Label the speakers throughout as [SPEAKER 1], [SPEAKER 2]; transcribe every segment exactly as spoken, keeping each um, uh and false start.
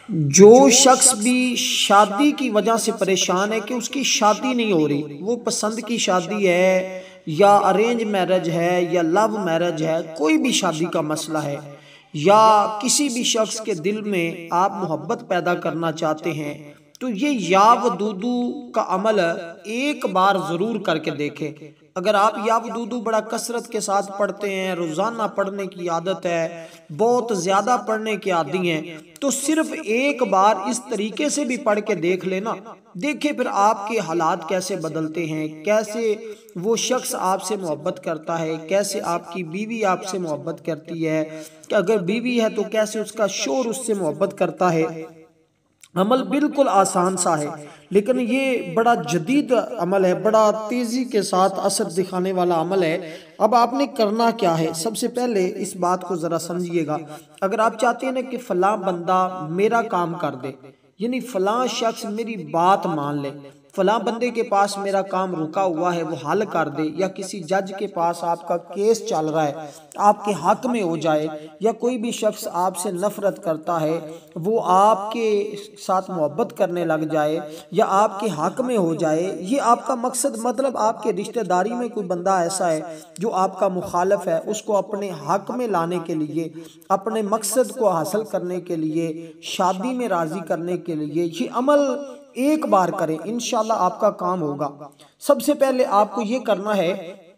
[SPEAKER 1] جو شخص بھی شادی کی وجہ سے پریشان ہے کہ اس کی شادی نہیں ہو رہی، وہ پسند کی شادی ہے یا ارینج میرج ہے یا لو میرج ہے، کوئی بھی شادی کا مسئلہ ہے، یا کسی بھی شخص کے دل میں آپ محبت پیدا کرنا چاہتے ہیں، تو یہ یا ودودو کا عمل ایک بار ضرور کر کے دیکھیں۔ اگر آپ یا ودودو بڑا کثرت کے ساتھ پڑھتے ہیں، روزانہ پڑھنے کی عادت ہے، بہت زیادہ پڑھنے کی عادی ہیں، تو صرف ایک بار اس طریقے سے بھی پڑھ کے دیکھ لینا، دیکھیں پھر آپ کے حالات کیسے بدلتے ہیں، کیسے وہ شخص آپ سے محبت کرتا ہے، کیسے آپ کی بیوی آپ سے محبت کرتی ہے، کہ اگر بیوی ہے تو کیسے اس کا شوہر اس سے محبت کرتا ہے۔ عمل بالکل آسان سا ہے، لیکن یہ بڑا جدید عمل ہے، بڑا تیزی کے ساتھ اثر دکھانے والا عمل ہے۔ اب آپ نے کرنا کیا ہے؟ سب سے پہلے اس بات کو ذرا سمجھیے گا۔ اگر آپ چاہتے ہیں نا کہ فلاں بندہ میرا کام کر دے، یعنی فلاں شخص میری بات مان لے، فلاں بندے کے پاس میرا کام رکا ہوا ہے وہ حل کر دے، یا کسی جج کے پاس آپ کا کیس چل رہا ہے آپ کے حق میں ہو جائے، یا کوئی بھی شخص آپ سے نفرت کرتا ہے وہ آپ کے ساتھ محبت کرنے لگ جائے یا آپ کے حق میں ہو جائے، یہ آپ کا مقصد، مطلب آپ کے رشتہ داری میں کوئی بندہ ایسا ہے جو آپ کا مخالف ہے، اس کو اپنے حق میں لانے کے لیے، اپنے مقصد کو حاصل کرنے کے لیے، شادی میں راضی کرنے کے لیے یہ عمل ایک بار کریں، انشاءاللہ آپ کا کام ہوگا۔ سب سے پہلے آپ کو یہ کرنا ہے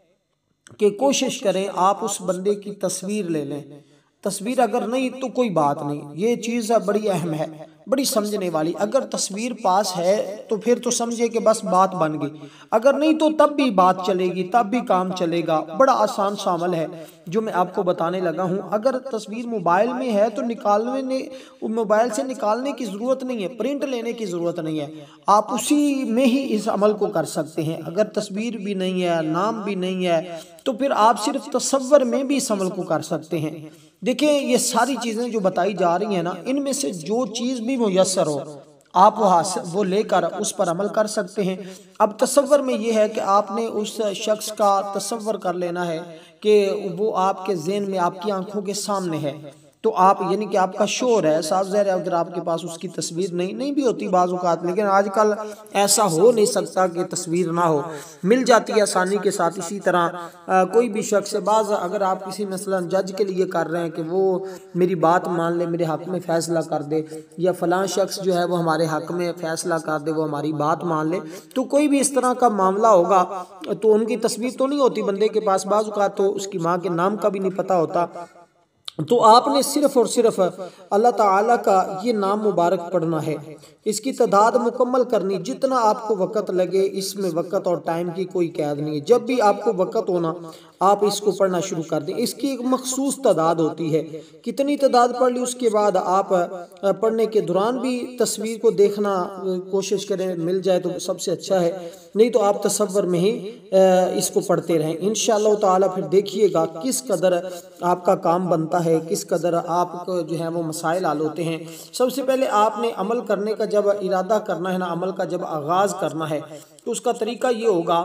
[SPEAKER 1] کہ کوشش کریں آپ اس بندے کی تصویر لے لیں۔ تصویر اگر نہیں تو کوئی بات نہیں، یہ چیز بڑی اہم ہے، بڑی سمجھنے والی۔ اگر تصویر پاس ہے تو پھر تو سمجھے کہ بس بات بن گئی، اگر نہیں تو تب بھی بات چلے گی، تب بھی کام چلے گا۔ بڑا آسان سا عمل ہے جو میں آپ کو بتانے لگا ہوں۔ اگر تصویر موبائل میں ہے تو نکالنے موبائل سے نکالنے کی ضرورت نہیں ہے، پرنٹ لینے کی ضرورت نہیں ہے، آپ اسی میں ہی اس عمل کو کر سکتے ہیں۔ اگر تصویر بھی نہیں ہے، نام بھی نہیں ہے، تو پھر آپ صرف تصور میں بھی اس عمل کو کر سکتے ہیں۔ دیکھیں یہ ساری چیزیں جو بتائی جا رہی ہیں نا، ان میں سے جو چیز بھی میسر ہو آپ وہ لے کر اس پر عمل کر سکتے ہیں۔ اب تصور میں یہ ہے کہ آپ نے اس شخص کا تصور کر لینا ہے کہ وہ آپ کے ذہن میں آپ کی آنکھوں کے سامنے ہے، تو آپ یعنی کہ آپ کا شوہر ہے، صاف ظاہر ہے اگر آپ کے پاس اس کی تصویر نہیں نہیں بھی ہوتی بعض اوقات، لیکن آج کل ایسا ہو نہیں سکتا کہ تصویر نہ ہو، مل جاتی ہے آسانی کے ساتھ۔ اسی طرح کوئی بھی شخص بعض اگر آپ کسی مثلا جج کے لیے کر رہے ہیں کہ وہ میری بات مان لے، میرے حق میں فیصلہ کر دے، یا فلاں شخص جو ہے وہ ہمارے حق میں فیصلہ کر دے، وہ ہماری بات مان لے، تو کوئی بھی اس طرح کا معاملہ ہوگا تو ان کی تصویر تو نہیں ہوتی بندے کے پاس، بعض اوقات تو اس کی ماں کے نام کا بھی نہیں پتہ ہوتا، تو آپ نے صرف اور صرف اللہ تعالیٰ کا یہ نام مبارک پڑھنا ہے، اس کی تعداد مکمل کرنی، جتنا آپ کو وقت لگے، اس میں وقت اور ٹائم کی کوئی قید نہیں ہے، جب بھی آپ کو وقت ہونا آپ اس کو پڑھنا شروع کر دیں۔ اس کی ایک مخصوص تعداد ہوتی ہے، کتنی تعداد پڑھ لی اس کے بعد آپ پڑھنے کے دوران بھی تصویر کو دیکھنا کوشش کریں، مل جائے تو سب سے اچھا ہے، نہیں تو آپ تصور میں ہی اس کو پڑھتے رہیں۔ انشاءاللہ تعالیٰ پھر دیکھیے گا کس قدر آپ کا کام بنتا ہے، کس قدر آپ کو جو ہے وہ مسائل حل ہوتے ہیں۔ سب سے پہلے آپ نے عمل کرنے کا جب ارادہ کرنا ہے نا، عمل کا جب آغاز کرنا ہے تو اس کا طریقہ یہ ہوگا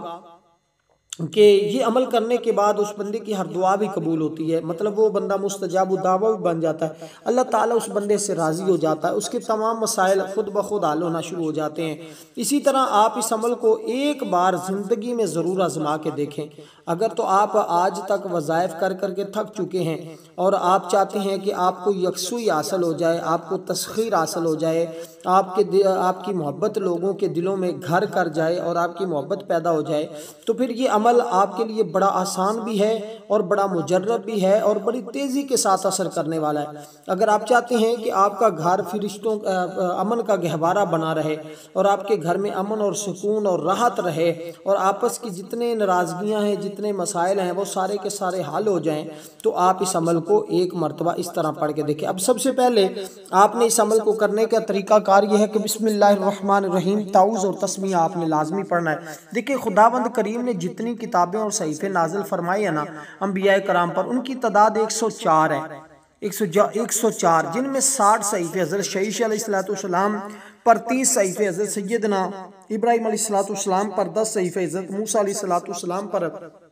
[SPEAKER 1] کہ یہ عمل کرنے کے بعد اس بندے کی ہر دعا بھی قبول ہوتی ہے، مطلب وہ بندہ مستجاب الدعوہ بھی بن جاتا ہے، اللہ تعالیٰ اس بندے سے راضی ہو جاتا ہے، اس کے تمام مسائل خود بخود حل ہونا شروع ہو جاتے ہیں۔ اسی طرح آپ اس عمل کو ایک بار زندگی میں ضرور آزما کے دیکھیں۔ اگر تو آپ آج تک وظائف کر کر کے تھک چکے ہیں اور آپ چاہتے ہیں کہ آپ کو یکسوئی حاصل ہو جائے، آپ کو تسخیر حاصل ہو جائے، آپ کے آپ کی محبت لوگوں کے دلوں میں گھر کر جائے اور آپ کی محبت پیدا ہو جائے، تو پھر یہ عمل آپ کے لیے بڑا آسان بھی ہے اور بڑا مجرب بھی ہے اور بڑی تیزی کے ساتھ اثر کرنے والا ہے۔ اگر آپ چاہتے ہیں کہ آپ کا گھر فرشتوں امن کا گہوارہ بنا رہے اور آپ کے گھر میں امن اور سکون اور راحت رہے اور آپس کی جتنے ناراضگیاں ہیں، جتنے مسائل ہیں وہ سارے کے سارے حل ہو جائیں، تو آپ اس عمل کو ایک مرتبہ اس طرح پڑھ کے دیکھیں۔ اب سب سے پہلے آپ نے اس عمل کو کرنے کا طریقہ کار یہ ہے کہ بسم اللہ الرحمن الرحیم تعوذ اور تسمیہ آپ نے لازمی پڑھنا ہے۔ دیکھیں خداوند کریم نے جتنی کتابیں اور صحیفے نازل فرمائی ہیں نا انبیاء کرام پر، ان کی تعداد ایک سو چار ہے، ایک سو چار، جن میں ساٹھ صحیفے حضرت شیش علیہ السلام پر، تیس صحیفے حضرت سیدنا ابراہیم علیہ السلام پر، دس صحیفے حضرت موسیٰ علیہ السلام پر،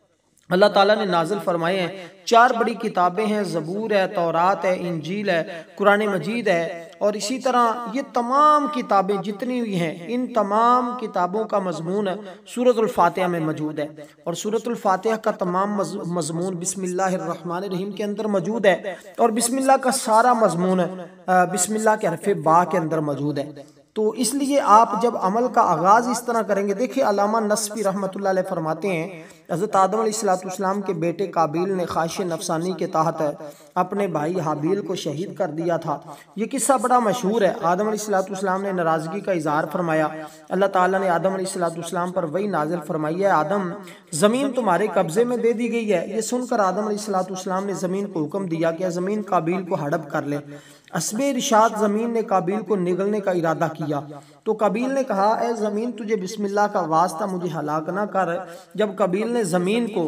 [SPEAKER 1] اللہ تعالیٰ نے نازل فرمائے ہیں۔ چار بڑی کتابیں ہیں، زبور ہے، تورات ہے، انجیل ہے، قرآن مجید ہے، اور اسی طرح یہ تمام کتابیں جتنی ہوئی ہیں، ان تمام کتابوں کا مضمون سورۃ الفاتحہ میں موجود ہے، اور سورۃ الفاتحہ کا تمام مضمون بسم اللہ الرحمن الرحیم کے اندر موجود ہے، اور بسم اللہ کا سارا مضمون بسم اللہ کے حرف با کے اندر موجود ہے۔ تو اس لیے آپ جب عمل کا آغاز اس طرح کریں گے، دیکھیں علامہ نصفی رحمۃ اللہ علیہ فرماتے ہیں حضرت آدم علیہ السلام کے بیٹے قابیل نے خواہش نفسانی کے تحت اپنے بھائی حابیل کو شہید کر دیا تھا۔ یہ قصہ بڑا مشہور ہے۔ آدم علیہ السلام نے ناراضگی کا اظہار فرمایا، اللہ تعالیٰ نے آدم علیہ السلام پر وہی نازل فرمائی ہے، آدم زمین تمہارے قبضے میں دے دی گئی ہے۔ یہ سن کر آدم علیہ السلام نے زمین کو حکم دیا کہ زمین قابیل کو ہڑپ کر لے۔ اسب ارشاد زمین نے قابیل کو نگلنے کا ارادہ کیا تو قابیل نے کہا، اے زمین تجھے بسم اللہ کا واسطہ مجھے ہلاک نہ کر۔ جب قابیل نے زمین کو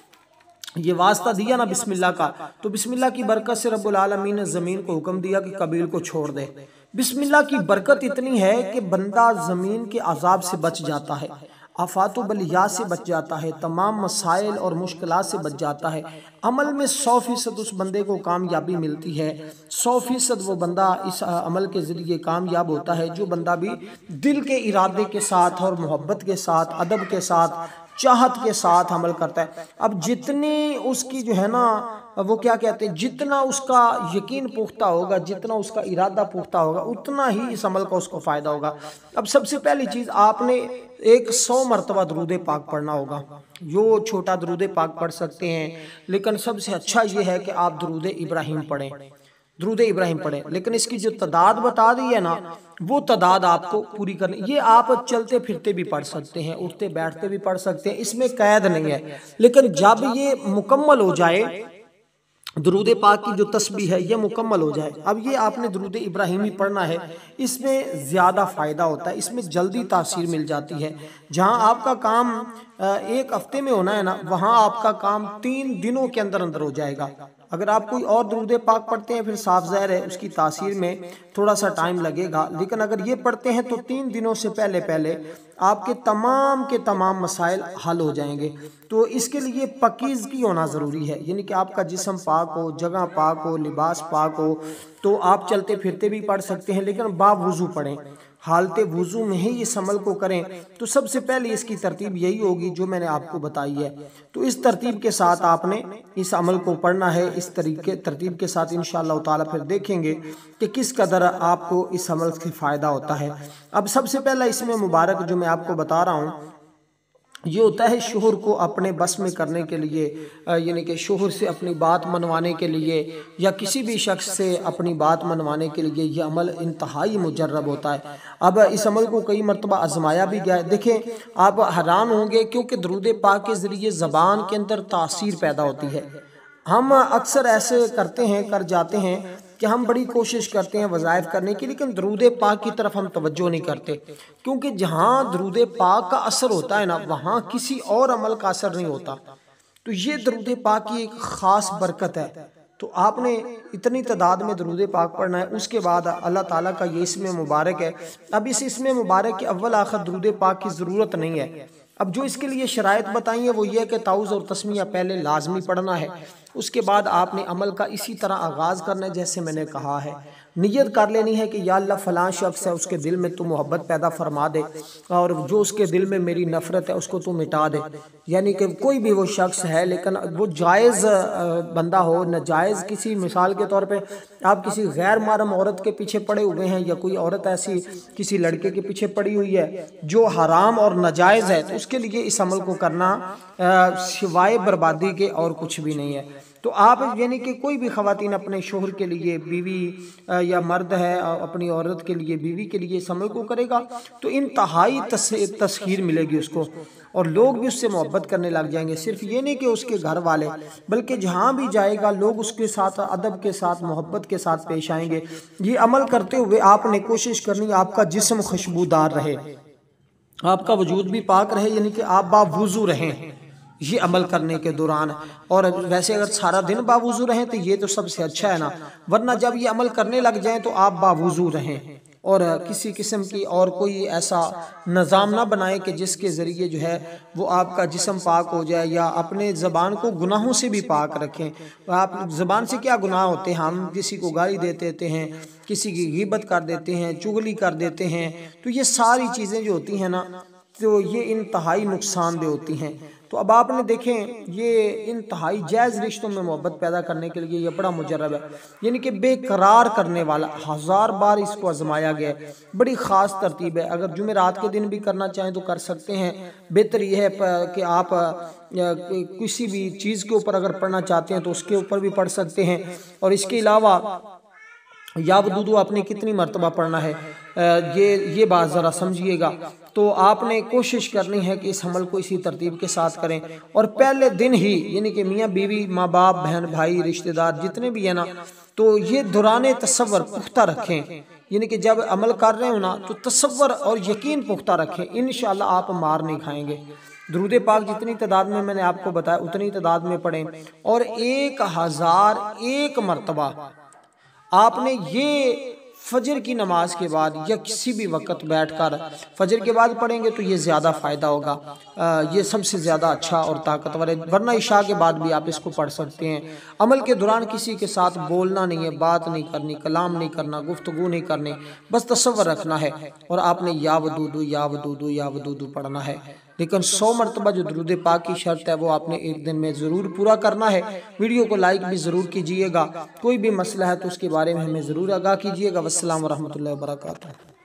[SPEAKER 1] یہ واسطہ دیا نا بسم اللہ کا، تو بسم اللہ کی برکت سے رب العالمین نے زمین کو حکم دیا کہ قابیل کو چھوڑ دے۔ بسم اللہ کی برکت اتنی ہے کہ بندہ زمین کے عذاب سے بچ جاتا ہے، آفات و بلیات سے بچ جاتا ہے، تمام مسائل اور مشکلات سے بچ جاتا ہے۔ عمل میں سو فیصد اس بندے کو کامیابی ملتی ہے، سو فیصد وہ بندہ اس عمل کے ذریعے کامیاب ہوتا ہے جو بندہ بھی دل کے ارادے کے ساتھ اور محبت کے ساتھ، ادب کے ساتھ، چاہت کے ساتھ عمل کرتا ہے۔ اب جتنی اس کی جو ہے نا وہ کیا کہتے ہیں، جتنا اس کا یقین پختہ ہوگا، جتنا اس کا ارادہ پختہ ہوگا، اتنا ہی اس عمل کا اس کو فائدہ ہوگا۔ اب سب سے پہلی چیز آپ نے ایک سو مرتبہ درود پاک پڑھنا ہوگا۔ جو چھوٹا درود پاک پڑھ سکتے ہیں، لیکن سب سے اچھا یہ ہے کہ آپ درود ابراہیم پڑھیں، درود ابراہیم پڑھیں، لیکن اس کی جو تعداد بتا دی ہے نا، وہ تعداد آپ کو پوری کرنی۔ یہ آپ چلتے پھرتے بھی پڑھ سکتے ہیں، اٹھتے بیٹھتے بھی پڑھ سکتے ہیں، اس میں قید نہیں ہے۔ لیکن جب یہ مکمل ہو جائے، درود پاک کی جو تسبیح ہے یہ مکمل ہو جائے، اب یہ آپ نے درود ابراہیمی پڑھنا ہے، اس میں زیادہ فائدہ ہوتا ہے، اس میں جلدی تاثیر مل جاتی ہے۔ جہاں آپ کا کام ایک ہفتے میں ہونا ہے نا، وہاں آپ کا کام تین دنوں کے اندر اندر ہو جائے گا۔ اگر آپ کوئی اور درود پاک پڑھتے ہیں پھر صاف ظاہر ہے اس کی تاثیر میں تھوڑا سا ٹائم لگے گا، لیکن اگر یہ پڑھتے ہیں تو تین دنوں سے پہلے پہلے آپ کے تمام کے تمام مسائل حل ہو جائیں گے۔ تو اس کے لیے پاکیزگی ہونا ضروری ہے، یعنی کہ آپ کا جسم پاک ہو، جگہ پاک ہو، لباس پاک ہو۔ تو آپ چلتے پھرتے بھی پڑھ سکتے ہیں، لیکن با وضو پڑھیں، حالت وضو میں ہی اس عمل کو کریں۔ تو سب سے پہلے اس کی ترتیب یہی ہوگی جو میں نے آپ کو بتائی ہے، تو اس ترتیب کے ساتھ آپ نے اس عمل کو پڑھنا ہے۔ اس طریقے ترتیب کے ساتھ انشاءاللہ تعالیٰ پھر دیکھیں گے کہ کس قدر آپ کو اس عمل سے فائدہ ہوتا ہے۔ اب سب سے پہلا اس میں مبارک جو میں آپ کو بتا رہا ہوں، یہ ہوتا ہے شوہر کو اپنے بس میں کرنے کے لیے، یعنی کہ شوہر سے اپنی بات منوانے کے لیے یا کسی بھی شخص سے اپنی بات منوانے کے لیے یہ عمل انتہائی مجرب ہوتا ہے۔ اب اس عمل کو کئی مرتبہ آزمایا بھی گیا ہے۔ دیکھیں آپ حیران ہوں گے کیونکہ درود پاک کے ذریعے زبان کے اندر تاثیر پیدا ہوتی ہے۔ ہم اکثر ایسے کرتے ہیں، کر جاتے ہیں کہ ہم بڑی کوشش کرتے ہیں وظائف کرنے کی، لیکن درود پاک کی طرف ہم توجہ نہیں کرتے، کیونکہ جہاں درود پاک کا اثر ہوتا ہے نا، وہاں کسی اور عمل کا اثر نہیں ہوتا۔ تو یہ درود پاک کی ایک خاص برکت ہے۔ تو آپ نے اتنی تعداد میں درود پاک پڑھنا ہے، اس کے بعد اللہ تعالیٰ کا یہ اسم مبارک ہے۔ اب اس اسم مبارک کے اول آخر درود پاک کی ضرورت نہیں ہے۔ اب جو اس کے لیے شرائط بتائی ہیں وہ یہ ہے کہ تعوذ اور تسمیہ پہلے لازمی پڑھنا ہے، اس کے بعد آپ نے عمل کا اسی طرح آغاز کرنا ہے جیسے میں نے کہا ہے۔ نیت کر لینی ہے کہ یا اللہ فلاں شخص ہے، اس کے دل میں تو محبت پیدا فرما دے، اور جو اس کے دل میں میری نفرت ہے اس کو تو مٹا دے۔ یعنی کہ کوئی بھی وہ شخص ہے لیکن وہ جائز بندہ ہو، ناجائز کسی، مثال کے طور پہ آپ کسی غیر محرم عورت کے پیچھے پڑے ہوئے ہیں، یا کوئی عورت ایسی کسی لڑکے کے پیچھے پڑی ہوئی ہے جو حرام اور ناجائز ہے، تو اس کے لیے اس عمل کو کرنا سوائے بربادی کے اور کچھ بھی نہیں ہے۔ تو آپ یعنی کہ کوئی بھی خواتین اپنے شوہر کے لیے، بیوی یا مرد ہے اپنی عورت کے لیے، بیوی کے لیے اس عمل کو کرے گا تو انتہائی تسخیر ملے گی اس کو، اور لوگ بھی اس سے محبت کرنے لگ جائیں گے۔ صرف یہ نہیں کہ اس کے گھر والے، بلکہ جہاں بھی جائے گا لوگ اس کے ساتھ ادب کے ساتھ، محبت کے ساتھ پیش آئیں گے۔ یہ عمل کرتے ہوئے آپ نے کوشش کرنی آپ کا جسم خوشبودار رہے، آپ کا وجود بھی پاک رہے، یعنی کہ آپ باوضو رہیں یہ عمل کرنے کے دوران۔ اور ویسے اگر سارا دن باوضو رہیں تو یہ تو سب سے اچھا ہے نا، ورنہ جب یہ عمل کرنے لگ جائیں تو آپ باوضو رہیں اور کسی قسم کی اور کوئی ایسا نظام نہ بنائیں کہ جس کے ذریعے جو ہے وہ آپ کا جسم پاک ہو جائے، یا اپنے زبان کو گناہوں سے بھی پاک رکھیں۔ آپ زبان سے کیا گناہ ہوتے ہیں؟ ہم کسی کو گالی دے دیتے ہیں، کسی کی غیبت کر دیتے ہیں، چغلی کر دیتے ہیں، تو یہ ساری چیزیں جو ہوتی ہیں نا تو یہ انتہائی نقصان دہ ہوتی ہیں۔ تو اب آپ نے دیکھیں یہ انتہائی جائز رشتوں میں محبت پیدا کرنے کے لیے یہ بڑا مجرب ہے، یعنی کہ بے قرار کرنے والا، ہزار بار اس کو آزمایا گیا ہے، بڑی خاص ترتیب ہے۔ اگر جمعرات کے دن بھی کرنا چاہیں تو کر سکتے ہیں، بہتر یہ ہے کہ آپ کسی بھی چیز کے اوپر اگر پڑھنا چاہتے ہیں تو اس کے اوپر بھی پڑھ سکتے ہیں۔ اور اس کے علاوہ یا ودودو آپ نے کتنی مرتبہ پڑھنا ہے یہ یہ بات ذرا سمجھیے گا۔ تو آپ نے کوشش کرنی ہے کہ اس عمل کو اسی ترتیب کے ساتھ کریں، اور پہلے دن ہی یعنی کہ میاں بیوی، ماں باپ، بہن بھائی، رشتہ دار جتنے بھی ہیں نا تو یہ دوران تصور پختہ رکھیں، یعنی کہ جب عمل کر رہے ہو نا تو تصور اور یقین پختہ رکھیں، انشاءاللہ آپ مار نہیں کھائیں گے۔ درود پاک جتنی تعداد میں میں نے آپ کو بتایا اتنی تعداد میں پڑھیں، اور ایک ہزار ایک مرتبہ آپ نے یہ فجر کی نماز کے بعد یا کسی بھی وقت بیٹھ کر فجر کے بعد پڑھیں گے تو یہ زیادہ فائدہ ہوگا، یہ سب سے زیادہ اچھا اور طاقتور ہے۔ ورنہ عشاء کے بعد بھی آپ اس کو پڑھ سکتے ہیں۔ عمل کے دوران کسی کے ساتھ بولنا نہیں ہے، بات نہیں کرنی، کلام نہیں کرنا، گفتگو نہیں کرنی، بس تصور رکھنا ہے، اور آپ نے یا ودودو یا ودودو یا ودودو پڑھنا ہے۔ لیکن سو مرتبہ جو درود پاک کی شرط ہے وہ آپ نے ایک دن میں ضرور پورا کرنا ہے۔ ویڈیو کو لائک بھی ضرور کیجئے گا، کوئی بھی مسئلہ ہے تو اس کے بارے میں ہمیں ضرور آگاہ کیجئے گا۔ والسلام ورحمۃ اللہ وبرکاتہ۔